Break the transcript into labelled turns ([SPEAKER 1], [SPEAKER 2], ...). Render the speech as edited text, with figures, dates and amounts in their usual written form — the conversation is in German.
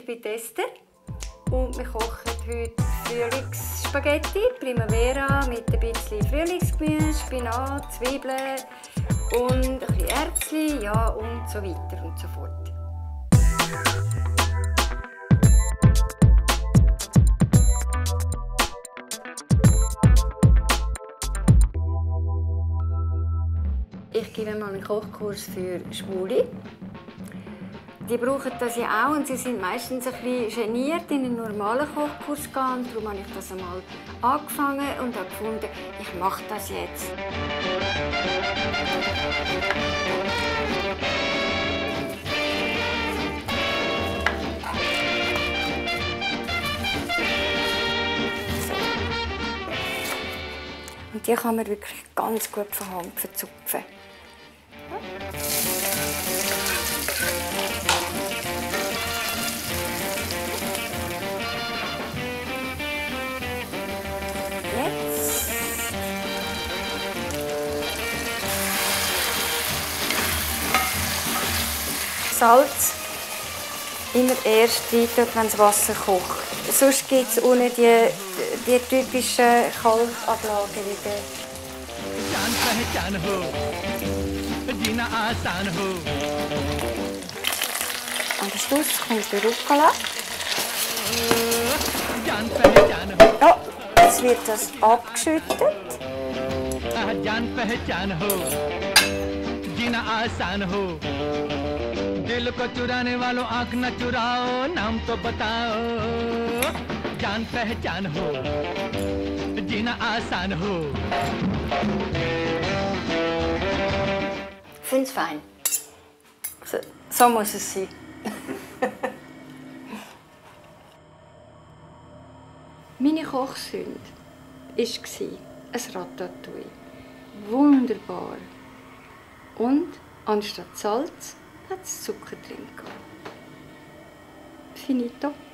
[SPEAKER 1] Ich bin Esther und wir kochen heute Frühlingsspaghetti, Primavera mit ein bisschen Frühlingsgemüse, Spinat, Zwiebeln und ein bisschen Erbsen, ja, und so weiter und so fort. Ich gebe mal einen Kochkurs für Schwule. Die brauchen das ja auch und sie sind meistens ein bisschen geniert, in einen normalen Kochkurs zu gehen. Darum habe ich das einmal angefangen und habe gefunden, ich mache das jetzt. Und die kann man wirklich ganz gut von Hand verzupfen. Jetzt Salz immer erst rein, wenn das Wasser kocht. Sonst gibt es ohne die typischen Kalkablagen wieder. Am Schluss kommt der Rucola. Ja, jetzt wird das abgeschüttet. दिल को चुराने वालों आँख न चुराओ नाम तो बताओ जान पहचान हो जीना आसान हो Ich finde es fein. So muss es sein. Meine Kochsünde war ein Ratatouille. Wunderbar. Und anstatt Salz hat es Zucker drin. Finito.